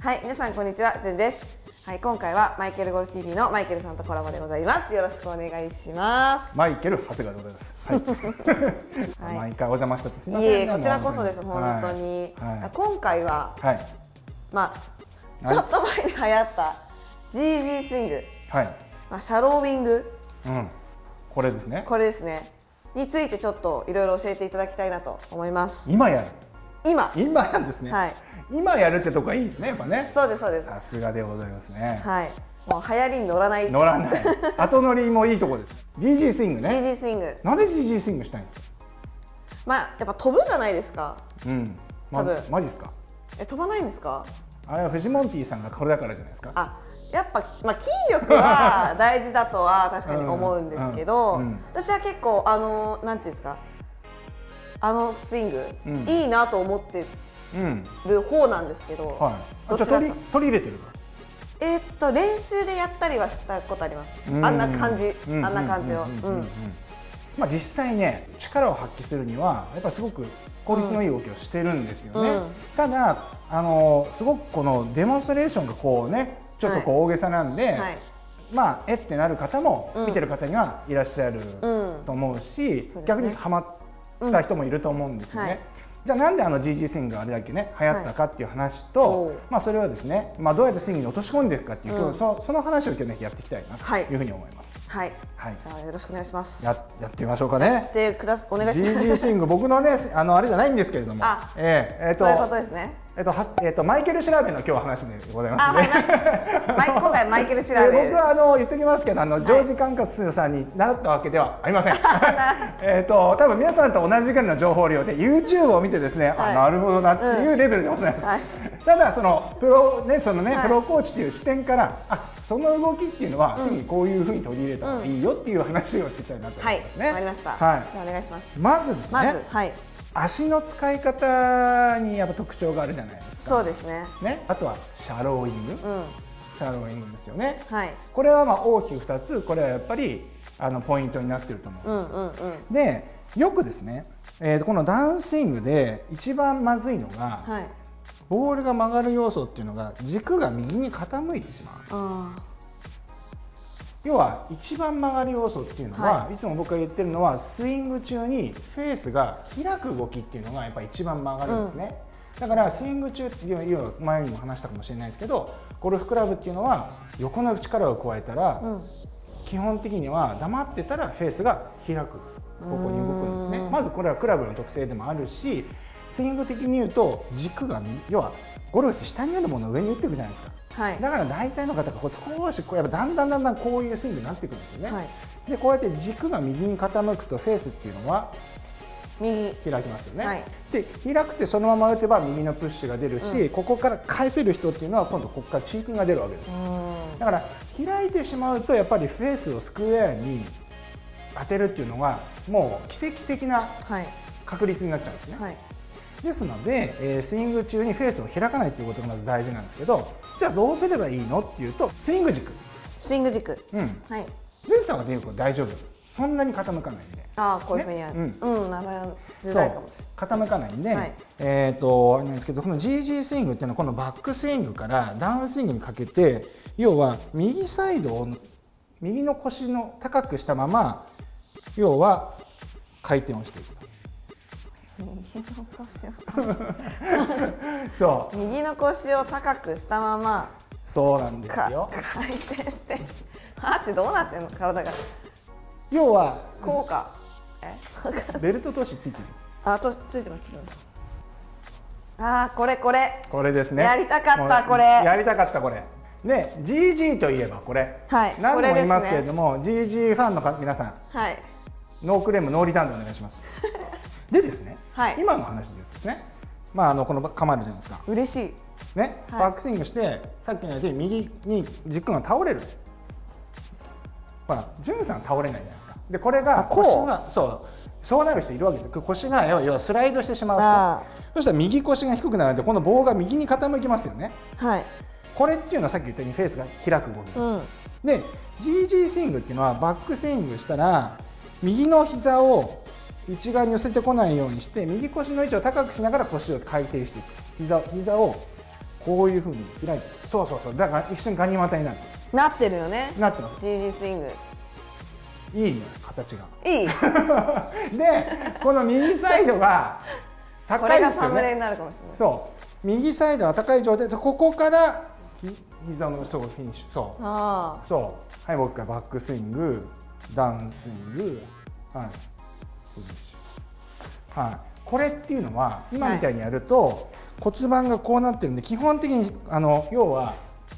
はい、皆さんこんにちは、じゅんです。はい、今回はマイケルゴルフ TV のマイケルさんとコラボでございます。よろしくお願いします。 マイケル長谷川でございます。はい。毎回お邪魔しちゃってすみません。 いえ、こちらこそです。本当に。今回は、まあちょっと前に流行った GG スイング、シャローウィング、 これですね。 これですね。についてちょっといろいろ教えていただきたいなと思います。 今やる。 今やるんですね。はい。今やるってとこがいいですね、やっぱね。 そうですそうです。 さすがでございますね。 はい。もう流行りに乗らない。 乗らない。後乗りもいいとこです。GG スイングね。 GG スイング。 なんで GG スイングしたいんですか。 まあやっぱ飛ぶじゃないですか。多分。 マジですか。 飛ばないんですか。 あれはフジモンティさんがこれだからじゃないですか。 やっぱ、筋力は大事だとは確かに思うんですけど、私は結構なんていうんですか、スイング、いいなと思ってる方なんですけど、 じゃあ取り入れてるの？練習でやったりはしたことあります。あんな感じを。 まあ実際ね、力を発揮するにはやっぱすごく効率のいい動きをしてるんですよね。ただすごくこのデモンストレーションがこうね、ちょっとこう大げさなんで、まあってなる方も見てる方にはいらっしゃると思うし、逆にハマった人もいると思うんですよね。じゃあなんでGG スイングがあれだけね流行ったかっていう話と、まあそれはですね、まあどうやってスイングに落とし込んでいくかっていう、その話を今日ねやっていきたいなというふうに思います。 はい。じゃあよろしくお願いします。 やってみましょうかね。 やってください。お願いします。 GG スイング僕のねあれじゃないんですけれども、 そういうことですね。 マイケル調べの今日は話でございますね。 今回マイケル調べ。 僕は言っときますけど、ジョージ・カンカスさんに習ったわけではありません。多分皆さんと同じぐらいの情報量で YouTube を見てですね、なるほどなっていうレベルでございます。ただプロコーチという視点からその動きっていうのは次にこういうふうに取り入れた方がいいよっていう話をしていきたいなと思いますね。 わかりました。お願いします。 まずですね。足の使い方にやっぱ特徴があるじゃないですか。 そうですね。 あとはシャローイング、シャローイングですよね。これはまあ大きく2つ、これはやっぱりポイントになっていると思うんです。で、よくですね、このダウンスイングで一番まずいのが、ボールが曲がる要素っていうのが軸が右に傾いてしまう。要は一番曲がる要素っていうのは、いつも僕が言ってるのはスイング中にフェースが開く動きっていうのがやっぱり一番曲がるんですね。だからスイング中要は前にも話したかもしれないですけど、ゴルフクラブっていうのは横の力を加えたら、基本的には黙ってたらフェースが開く方向に動くんですね。まずこれはクラブの特性でもあるし、スイング的に言うと軸が要はゴルフって下にあるものを上に打っていくじゃないですか。だから大体の方が少しやっぱだんだんこういうスイングになっていくんですよね。でこうやって軸が右に傾くとフェースっていうのは右開きますよね。で開くてそのまま打てば右のプッシュが出るし、ここから返せる人っていうのは今度ここからチークが出るわけです。だから開いてしまうとやっぱりフェースをスクエアに当てるっていうのがもう奇跡的な確率になっちゃうんですね。ですので、スイング中にフェースを開かないということがまず大事なんですけど、じゃあどうすればいいのっていうと、スイング軸。 スイング軸。 ゼンさんはでも大丈夫。そんなに傾かないんで。 こういうふうにやる。習いづらいかもしれない。 傾かないんで、なんですけど、この GG スイングっていうのはこのバックスイングからダウンスイングにかけて、要は右サイドを右の腰の高くしたまま、要は回転をしていくと。 右の腰を高くしたまま、 そうなんですよ。 回転して、ってどうなってんの体が。 要はこうか。 ベルト通しついてる。 ついてます。これですね。やりたかったこれ。 やりたかったこれ。で GG といえばこれ。何度も言いますけれども、GG ファンの皆さん、ノークレームノーリターンでお願いします。でですね、今の話で言うとですね、この構えるじゃないですか。 嬉しい。 ね、バックスイングしてさっきのように右に軸が倒れる。ジュンさん倒れないじゃないですか。でこれが腰がそうなる人いるわけですよ。腰が要はスライドしてしまう人。そしたら右腰が低くなるのでこの棒が右に傾きますよね。これっていうのはさっき言ったようにフェースが開く動きなんです。で GG スイングっていうのはバックスイングしたら右の膝を内側に寄せてこないようにして右腰の位置を高くしながら腰を回転していく。膝をこういうふうに開いて、そうそうそう、だから一瞬ガニ股になる。 なってるよね。 なってます。 GG スイングいいね、形がいいでこの右サイドが高いですよね。これがサムネになるかもしれない。 そう右サイドは高い状態で、ここから膝のそうフィニッシュ、そうそう、はい、もう一回バックスイング、ダウンスイング、はい、フィニッシュ、はい、これっていうのは今みたいにやると、骨盤がこうなってるんで、基本的に要は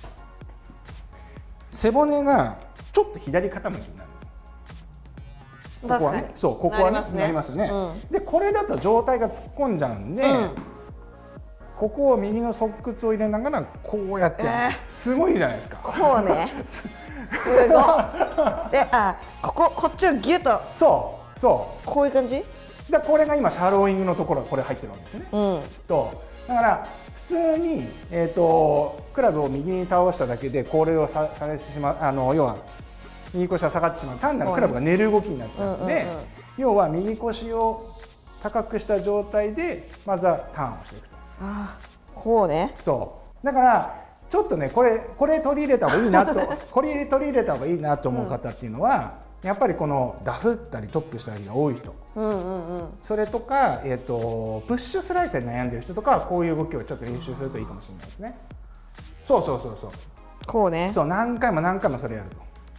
背骨がちょっと左傾きになるんです。ここはね、そう、ここはね、なりますよね。で、これだと上体が突っ込んじゃうんで、ここを右の側屈を入れながらこうやって、すごいじゃないですか。 こうね。すごい。で、こっちをギュッと。そうそう。こういう感じ？ で、これが今シャローイングのところがこれ入ってるわけですよね。そうだから普通にクラブを右に倒しただけでこれをされてしまう、要は右腰が下がってしまう、単なるクラブが寝る動きになっちゃうので、要は右腰を高くした状態でまずはターンをしていくと。 こうね。 そうだからちょっとね、これ取り入れた方がいいなとこれ取り入れた方がいいなと思う方っていうのは、やっぱりこのダフったりトップしたりが多い人、それとか、プッシュスライスで悩んでる人とかはこういう動きをちょっと練習するといいかもしれないですね。そうこうね。 そう、何回も何回もそれやると。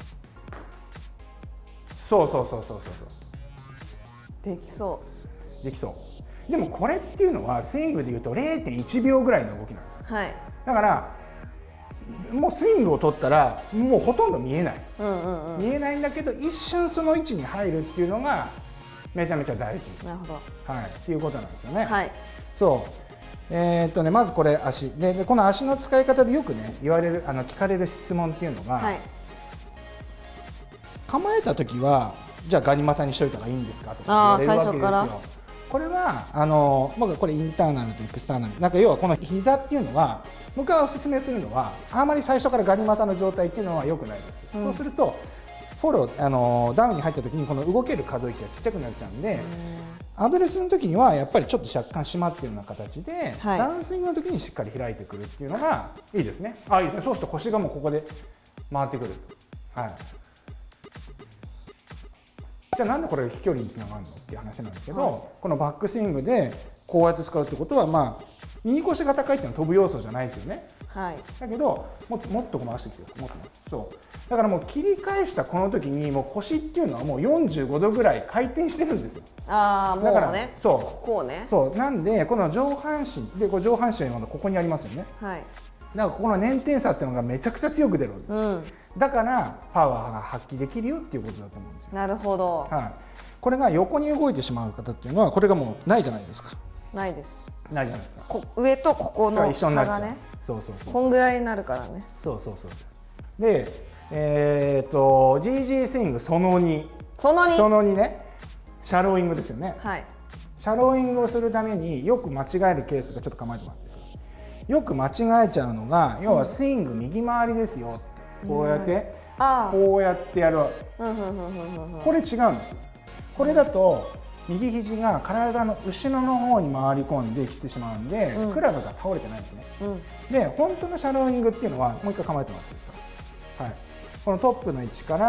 そうできそうでもこれっていうのはスイングでいうと 0.1 秒ぐらいの動きなんです。だからもうスイングを取ったらもうほとんど見えない、見えないんだけど、一瞬その位置に入るっていうのがめちゃめちゃ大事。なるほど、はい、っていうことなんですよね。そうまずこれ足で、この足の使い方でよくね言われる聞かれる質問っていうのが、構えた時はじゃあガニ股にしといた方がいいんですかとか言われるわけですよ。これは僕はこれインターナルとエクスターナル、なんか要はこの膝っていうのは僕がおすすめするのはあまり最初からガニ股の状態っていうのは良くないです。そうするとフォローダウンに入った時にこの動ける可動域がちっちゃくなっちゃうんで、アドレスの時にはやっぱりちょっと若干締まっているような形で、ダウンスイングの時にしっかり開いてくるっていうのがいいですね。いいですね。そうすると腰がもうここで回ってくる。じゃあなんでこれ飛距離につながるのっていう話なんですけど、このバックスイングでこうやって使うってことは、右腰が高いっていうのは飛ぶ要素じゃないですよね。だけどもっと回してきて、そうだからもう切り返したこの時にもう腰っていうのはもう45度ぐらい回転してるんですよ。 だからね、こうね。 そうなんでこの上半身で、これ上半身はここにありますよね。だからここの粘点差っていうのがめちゃくちゃ強く出るわけです。だからパワーが発揮できるよっていうことだと思うんですよ。 なるほど。 これが横に動いてしまう方っていうのはこれがもうないじゃないですか。 ないです。 ないじゃないですか。 上とここの差がね、こんぐらいになるからね。で、GG スイングその2ね、シャローイングですよね。シャローイングをするためによく間違えるケースが、ちょっと構えてもらっていいですか。よく間違えちゃうのが、要はスイング右回りですよ。こうやってやる。これ違うんですよ。これだと右肘が体の後ろの方に回り込んできてしまうんで、クラブが倒れてないんですね。で、本当のシャローイングっていうのは、もう一回構えてもらっていいですか。このトップの位置から、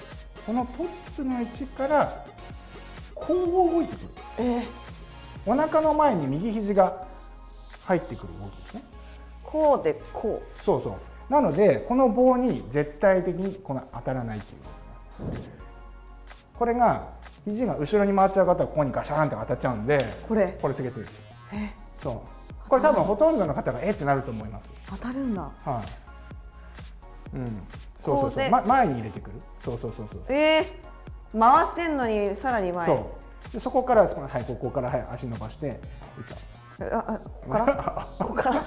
こう動いてくる。お腹の前に右肘が入ってくる動きですね。こうでこう。なのでこの棒に絶対的に当たらないっていうことなんです。これが肘が後ろに回っちゃう方はここにガシャーンって当たっちゃうんで、これつけてる。これ多分ほとんどの方がってなると思います。 当たるんだ。 前に入れてくる。 回してんのにさらに前。 そこからここから足伸ばして打っちゃう。 ここから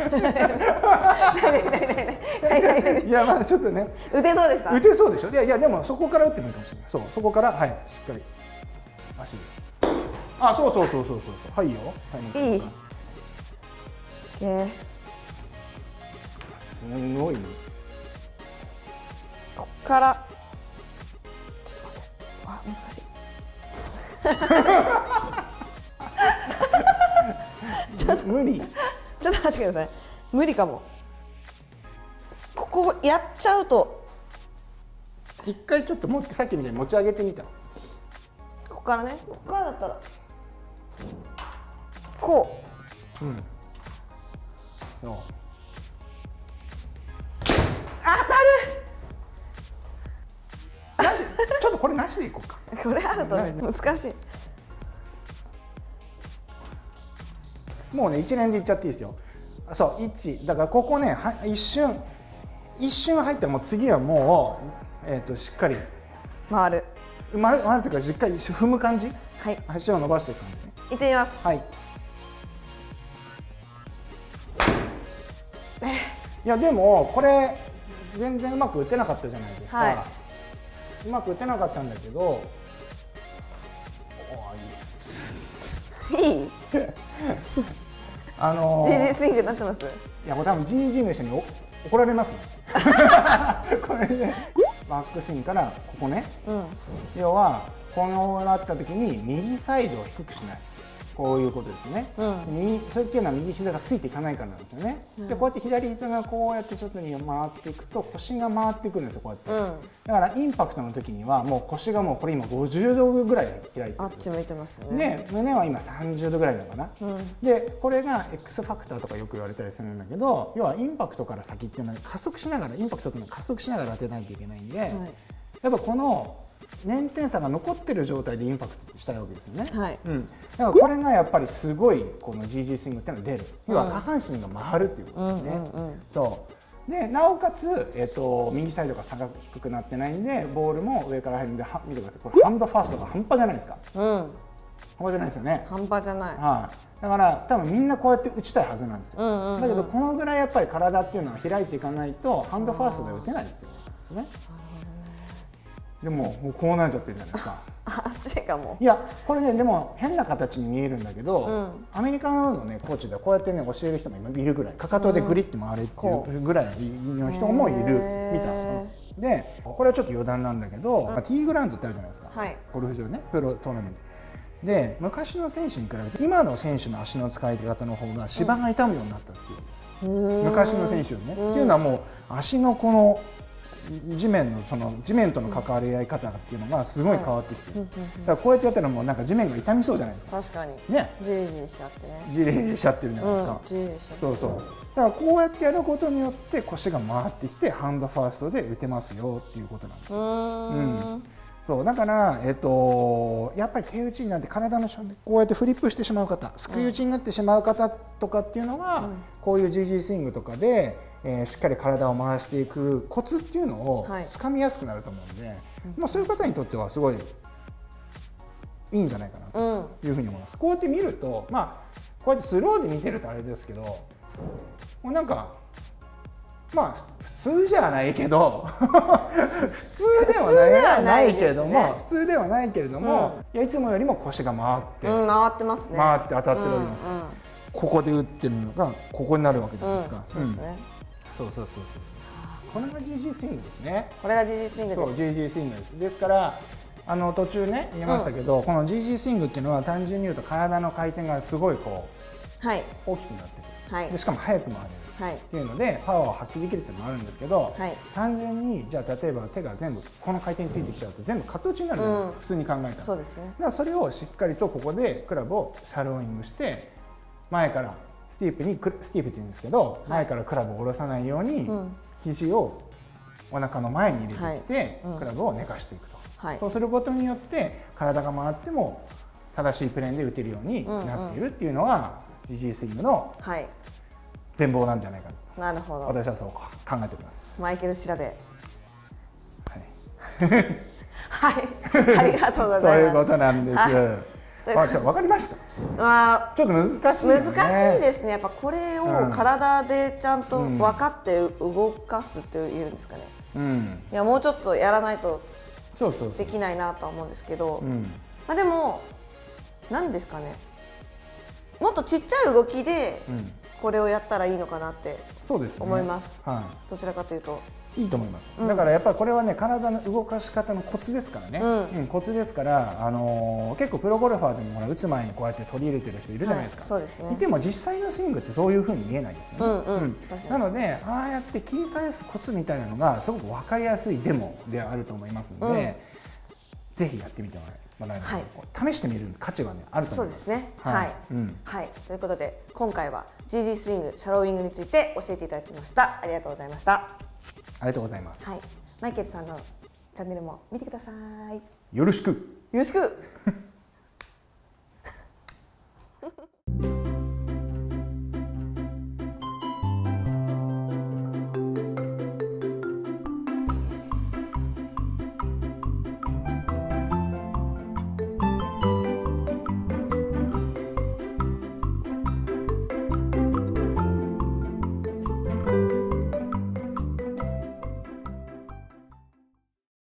いや、ちょっとね、 打てそうでした。 打てそうでしょ。いやでもそこから打ってもいいかもしれない。そこからしっかり足で。そうよ。 いい。 すごいね。 こっからちょっと待って。難しい。 無理。 ちょっと待ってください。 無理かも。ここやっちゃうと一回ちょっと持ってさっきみたいに持ち上げてみた。 ここからね、ここからだったらこう、うん、そう、当たる。 なし、ちょっとこれなしでいこうか。 これあるとね難しい。もうね一連でいっちゃっていいですよ。そう、1だからここね一瞬入ったらもう次はもうしっかり回るというかしっかり踏む感じ。はい。足を伸ばしていく感じね。 いってみます。はい。 いやでもこれ全然うまく打てなかったじゃないですか。はい、うまく打てなかったんだけど、 いいGG スイングになってます。 いやこれ多分 GG の人に怒られますねこれでバックスイングからここね、うん、要はこうなった時に右サイドを低くしない、こういうことですね、うん、それっていうのは右膝がついていかないからなんですよね、うん、でこうやって左膝がこうやって外に回っていくと腰が回ってくるんですよ、こうやって、うん、だからインパクトの時にはもう腰がもうこれ今50度ぐらい開いてる、 あっち向いてますよね。 で胸は今30度ぐらいなのかな、うん、でこれが X ファクターとかよく言われたりするんだけど、要はインパクトから先っていうのは加速しながら、インパクトっていうのは加速しながら当てないといけないんで、はい、やっぱこの捻転差が残ってる状態でインパクトしたいわけですよね、はい、うん、だからこれがやっぱりすごいこの GG スイングっていうのが出る、要は下半身が回るっていうことですね。そうでなおかつ、右サイドが差が低くなってないんでボールも上から入るんで、見てください、これハンドファーストが半端じゃないですか、うん、半端じゃないですよね。 半端じゃない、 はい、だから多分みんなこうやって打ちたいはずなんですよ、だけどこのぐらいやっぱり体っていうのは開いていかないとハンドファーストで打てないっていうことなんですね。でもこうなっちゃってるじゃないですか足がもう、 いやこれねでも変な形に見えるんだけど、うん、アメリカのねコーチでこうやってね教える人も今いるぐらい、かかとでグリッて回れっていうぐらいの人もいるみたいで、これはちょっと余談なんだけど、ティーグラウンドってあるじゃないですか、はい、ゴルフ場ね、プロトーナメントで昔の選手に比べて今の選手の足の使い方の方が芝が痛むようになったっていうんです、昔の選手よね、っていうのはもう足のこの地面との関わり合い方っていうのがすごい変わってきて、だからこうやってやったらもうなんか地面が痛みそうじゃないですか。 確かにね、 ジリジリしちゃってね、 ジリジリしちゃってるじゃないですか、そうそう、だからこうやってやることによって腰が回ってきてハンドファーストで打てますよっていうことなんですよ。うん、そうだから、やっぱり手打ちになって体のこうやってフリップしてしまう方、すくい打ちになってしまう方とかっていうのは、こういう GG スイングとかでしっかり体を回していくコツっていうのをつかみやすくなると思うんで、まあ、そういう方にとってはすごいいいんじゃないかなというふうに思います。こうやって見ると、まあ、こうやってスローで見てるとあれですけど、もうなんかまあ普通じゃないけど普通ではないけれども、普通ではないけれども、いやいつもよりも腰が回って、 回ってますね、 回って当たってるわけじゃないですか。ここで打ってるのがここになるわけじゃないですか。そうですね。そう。これが GG スイングですね。 これが GG スイングです。 そう、GG スイングです。ですから途中ね言いましたけど、この GG スイングっていうのは単純に言うと体の回転がすごいこう、はい、大きくなってくる。でしかも速く回れる。っていうのでパワーを発揮できるっていうのもあるんですけど、はい、単純にじゃあ例えば手が全部この回転についてきちゃうと全部カット打ちになるじゃないですか、普通に考えたら。 そうですね。 だからそれをしっかりとここでクラブをシャローイングして前からスティープって言うんですけど、はい、前からクラブを下ろさないように、肘をお腹の前に入れてきて、クラブを寝かしていくと、はい、そうすることによって体が回っても正しいプレーンで打てるようになっているっていうのが GG スイングの、はい、全貌なんじゃないかと。 なるほど。 私はそう考えております。 マイケル調べ。 はい。 はい。ありがとうございます。そういうことなんです。わかりました。ちょっと難しいね。 難しいですね。やっぱこれを体でちゃんと分かって動かすっていうんですかね。うん。いやもうちょっとやらないとできないなとは思うんですけど、まあでも何ですかね。もっとちっちゃい動きで。これをやったらいいのかなって思います。どちらかというと。 いいと思います、だからやっぱりこれはね体の動かし方のコツですからね、コツですから、結構プロゴルファーでもほら打つ前にこうやって取り入れてる人いるじゃないですか、 そうですね。 でも実際のスイングってそういう風に見えないですよね。なのでああやって切り返すコツみたいなのがすごく分かりやすいデモであると思いますので、ぜひやってみてもらえれば、試してみる価値はねあると思います。 そうですね。はい、ということで今回は GG スイングシャローイングについて教えていただきました。ありがとうございました。 ありがとうございます。 マイケルさんのチャンネルも見てください。 よろしく。 よろしく。